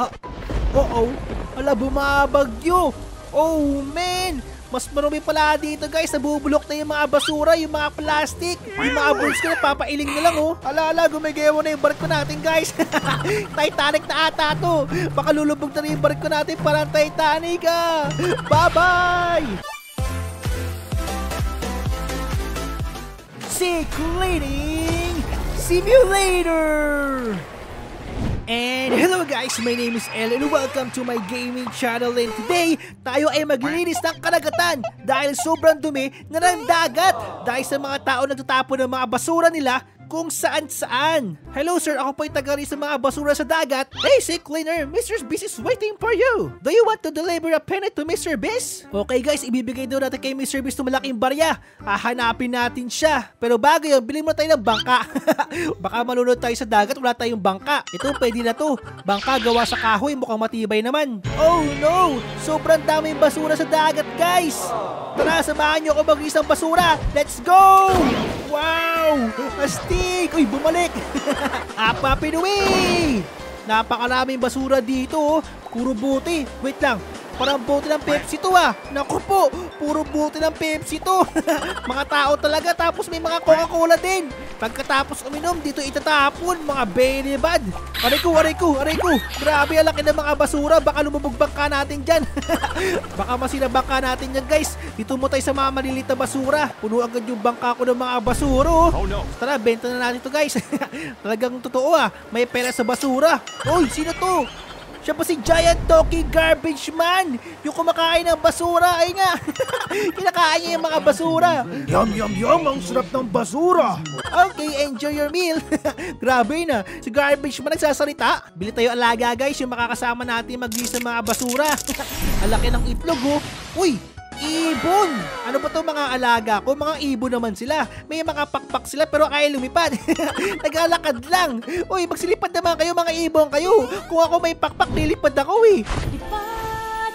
Ah, oh, ala, bumabagyo. Oh, man. Mas marami pala dito, guys. Nabubulok na yung mga basura, yung mga plastic. Yung mga boards ko, napapailing na lang, oh. Ala, gumigawa na yung barko natin, guys. Titanic na ata to. Baka lulubog na rin yung barko natin, parang Titanic, ah. Bye-bye! Sea Cleaning Simulator! And hello guys, my name is El and welcome to my gaming channel. And today, tayo ay maglilinis ng karagatan dahil sobrang dumi na ng dagat dahil sa mga tao nagtatapon ng mga basura nila kung saan-saan. Hello sir, ako po yung taga-rin sa mga basura sa dagat. Hey Sea Cleaner, Mr. Beast is waiting for you. Do you want to deliver a penny to Mr. Beast? Okay guys, ibibigay daw natin kay Mr. Beast ng malaking barya. Hahanapin natin siya. Pero bago yun, bilhin mo tayo ng bangka. Baka malunod tayo sa dagat, wala tayong bangka. Ito, pwede na to. Bangka gawa sa kahoy, mukhang matibay naman. Oh no! Sobrang daming basura sa dagat guys! Tara, samahan nyo ako mag-isang basura. Let's go! Wow! Astig! Uy, bumalik! Apa Pinuwi! Napakaraming basura dito. Puro buti. Wait lang. Parang bote ng Pepsi to ah. Naku po, puro bote ng Pepsi to. Mga tao talaga, tapos may mga Coca-Cola din. Pagkatapos uminom, dito itatapon. Mga very bad. Aray ko. Grabe, ang laki ng mga basura. Baka lumubog bangka natin dyan. Baka masira bangka natin dyan guys. Dito mo tayo sa mga maliliit na basura. Puno agad yung bangka ko ng mga basura. Oh no. Tara, benta na natin to guys. Talagang totoo ah. May pera sa basura. Oy, sino to? Siya pa si Giant Talking Garbage Man! Yung kumakain ng basura, ay nga! Kinakain niya yung mga basura! Yum! Ang sarap ng basura! Okay, enjoy your meal! Grabe na! Si Garbage Man nagsasalita! Bili tayo alaga guys, yung makakasama natin mag-lis ng mga basura! Ang laki ng itlog oh! Uy! Ibon! Ano ba to mga alaga ko? Mga ibon naman sila. May mga pakpak sila pero kaya lumipad. Naglalakad lang. Uy, magsilipad naman kayo mga ibon kayo. Kung ako may pakpak, nilipad ako eh. Lipad,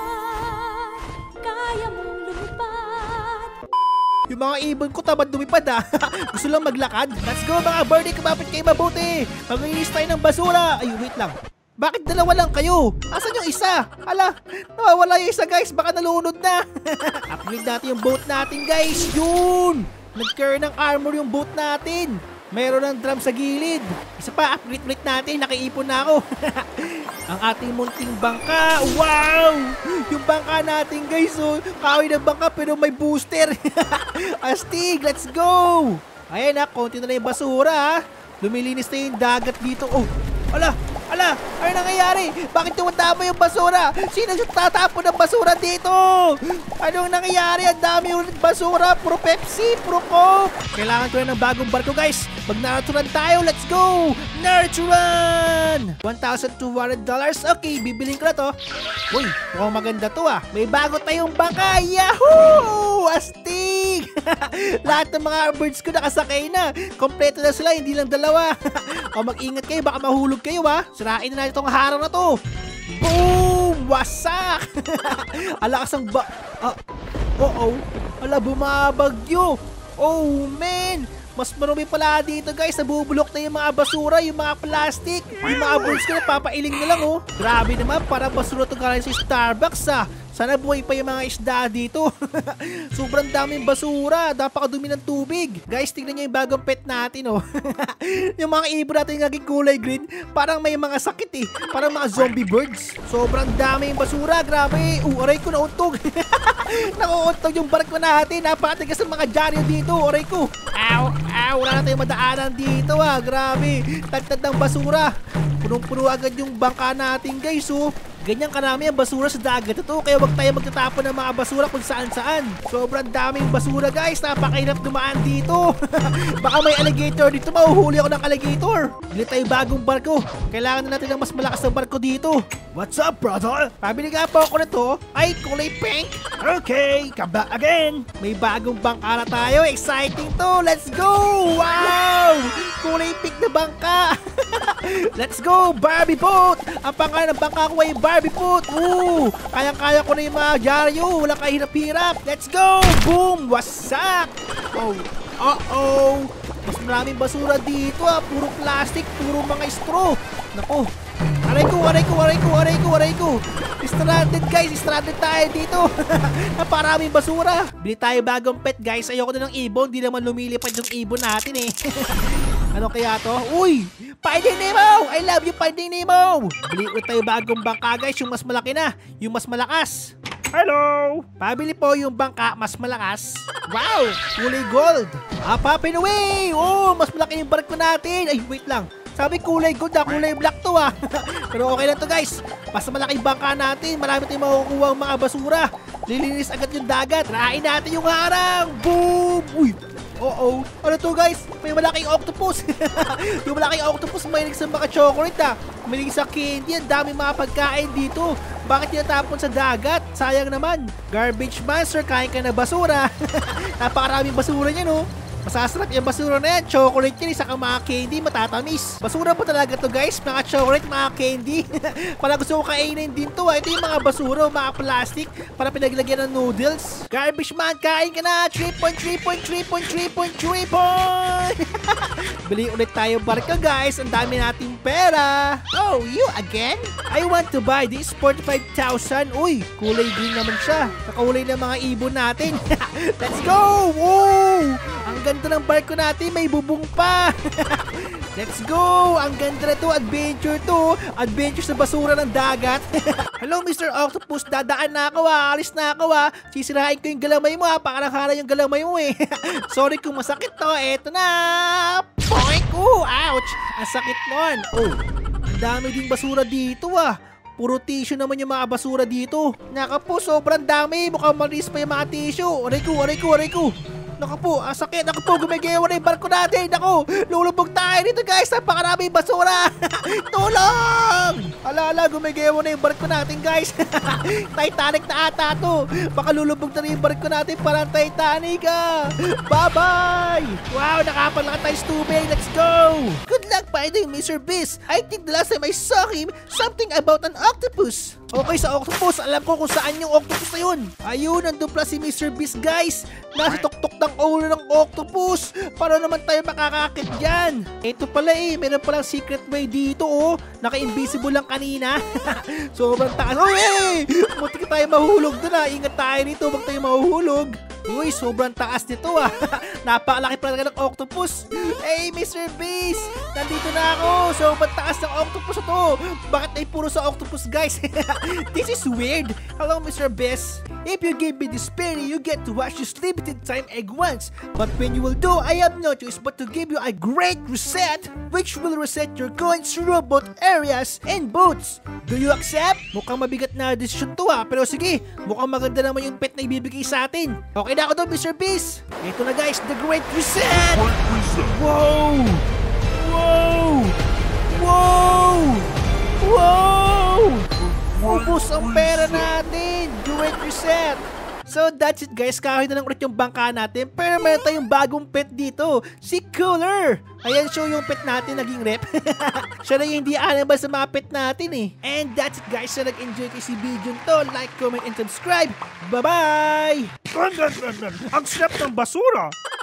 kaya mong lumipad. Yung mga ibon ko tamad lumipad ah. Gusto lang maglakad. Let's go mga birdie, kumapit kayo mabuti. Mag-inis tayo ng basura. Ay, wait lang. Bakit dalawa lang kayo? Asan yung isa? Ala, nawawala yung isa guys, baka nalunod na. Upgrade natin yung boat natin guys. Yun! Nag-carry ng armor yung boat natin. Mayroon ng drum sa gilid. Isa pa, upgrade natin, nakiipon na ako. Ang ating munting bangka. Wow! Yung bangka natin guys, oh. Kahoy ng bangka pero may booster. Astig, let's go! Ayan na, konti na lang yung basura. Lumilinis na yung dagat dito. Oh, ala, ano nangyayari? Bakit tumatama yung basura? Sino tatapon ng basura dito? Anong nangyayari? Ang dami yung basura. Puro Pepsi, puro Coke. Kailangan ko na ng bagong barko guys. Mag-nurturan tayo. Let's go! Nurturan! $1,200. Okay, bibilin ko na to. Uy, mukhang maganda to ah. May bago tayong bangka. Yahoo! Astig! Lahat ng mga birds ko nakasakay na. Kompleto na sila, hindi lang dalawa. O mag-ingat kayo, baka mahulog kayo ha. Sirain na natin itong harang na to. Boom! Wasak! Alakas ang ala, bumabagyo. Oh man! Mas marami pala dito guys. Nabubulok na yung mga basura, yung mga plastic. Yung mga birds ko napapailing na lang oh. Grabe naman, para basura itong galing sa Starbucks ah. Sana buhay pa yung mga isda dito. Sobrang daming basura. Napakadumi ng tubig. Guys, tignan nyo yung bagong pet natin, oh. Yung mga ibon natin naging kulay green, parang may mga sakit eh. Parang mga zombie birds. Sobrang daming basura. Grabe. Aray ko, nauntog. Nauuntog yung barko natin. Napakatigas ng mga dyaryo dito. Aray ko. Wala na tayong madaanan dito, ah. Grabe. Tagtad ng basura. Punong-puno agad yung bangka natin, guys, oh. Ganyan karami ang basura sa dagat ito, kaya wag tayo magtatapon ng mga basura kung saan-saan. Sobrang daming basura guys, napakahirap dumaan dito. Baka may alligator dito, mahuhuli ako ng alligator. Bili tayo bagong barko, kailangan na natin ng mas malakas na barko dito. What's up, brother? Pabili nga po ako nito, ay kulay pink. Okay, come back again. May bagong bangka na tayo, exciting to, let's go! Wow! Kulay pink na bangka. Let's go, Barbie boat! Ang pangalan ng bangka ko ay Barbie boat! Ooh! Kayang-kaya ko na yung mga dyaryo! Walang kahirap-hirap! Let's go! Boom! Wasak! Oh! Uh-oh! Mas maraming basura dito ah! Puro plastic! Puro mga straw! Nako! Aray ko. Stranded guys, stranded tayo dito. Naparaming basura. Bili tayo bagong pet guys. Ayoko na ng ibon, di naman lumilipad yung ibon natin eh. Ano kaya to? Uy! Finding Nemo! I love you, Finding Nemo! Bili ulit tayo bagong bangka guys, yung mas malaki na, yung mas malakas. Hello! Pabili po yung bangka, mas malakas. Wow! Kulay gold. Papin away! Oh, mas malaki yung barko natin. Ay, wait lang. Sabi kulay gold kulay black to Pero okay lang to guys. Basta malaking bangka natin, marami tayong makukuha ang mga basura. Lilinis agad yung dagat. Rain natin yung harang. Boom! Uy! Oo. Ano to guys? May malaking octopus. Yung malaking octopus mahilig sa mga chocolate mahilig sa candy. Ang dami mga pagkain dito. Bakit tinatapon sa dagat? Sayang naman. Garbage monster, kain ka na basura. Napakaraming basura niya no. Masasarap yung basura na yan. Chocolate yan, isa kang mga candy, matatamis. Basura pa talaga to guys, mga chocolate, mga candy. Para gusto ko kainin din to Ito yung mga basura, mga plastic, para pinaglagyan ng noodles. Garbage man, kain ka na. 3 point. Bili ulit tayo barka guys, ang dami nating pera. Oh, you again? I want to buy this 45,000. Uy, kulay green naman siya. Kakulay ng mga ibon natin. Let's go! Woo! Ang ganda ng barko natin, may bubong pa. Let's go! Ang ganda na to, adventure to. Adventure sa basura ng dagat. Hello Mr. Octopus, dadaan na ako alis na ako Sisirain ko yung galamay mo pakarang-hara yung galamay mo eh. Sorry kung masakit to, eto na. Poink! Ouch! Ang sakit nun. Oh, ang dami ding basura dito Puro tissue naman yung mga basura dito. Naka po, sobrang dami. Mukhang malis pa yung mga tissue. Aray ko. Naku po, sakit. Naku po, gumigawa na yung barko natin. Naku, lulubog tayo dito guys. Napakaraming basura. Tulong! Ala, gumigawa na yung barko natin guys. Titanic na ata to. Baka lulubog na rin yung barko natin. Parang Titanic Bye-bye! Wow, nakapalakan tayo sa tubig. Let's go! Good luck finding Mr. Beast. I think the last time I saw him, something about an octopus. Okay, sa octopus. Alam ko kung saan yung octopus na yun. Ayun, nandun pala si Mr. Beast guys. Nasa tuktok ng ulo ng octopus. Para naman tayo makakakit dyan. Ito pala meron palang secret way dito Naka-invisible lang kanina. Sobrang taas. Uy! Muntik tayo mahulog dun Ingat tayo dito, wag tayo mahuhulog. Uy, sobrang taas nito Napakalaki pala ng octopus. Hey, Mr. Beast! Nandito na ako. Sobrang taas ng octopus ito. Bakit ay puro sa octopus, guys? This is weird. Hello, Mr. Beast. If you give me this penny, you get to watch this limited time egg once. But when you will do, I have no choice but to give you a great reset, which will reset your coins through both areas and boats. Do you accept? Mukhang mabigat na decision to pero sige, mukhang maganda naman yung pet na ibibigay sa atin. Okay na ako doon, Mr. Beast. Ito na guys, the Great Reset! Wow! Ubus ang pera natin! Great Reset! So that's it guys, kahit na lang ulit yung bangka natin, pero meron tayong bagong pet dito, si Cooler! Ayan, show yung pet natin naging rep. Siya na yung hindi animal sa mga pet natin And that's it guys, so nag-enjoy kayo si video to, like, comment, and subscribe. Bye-bye! Ang sarap ng basura!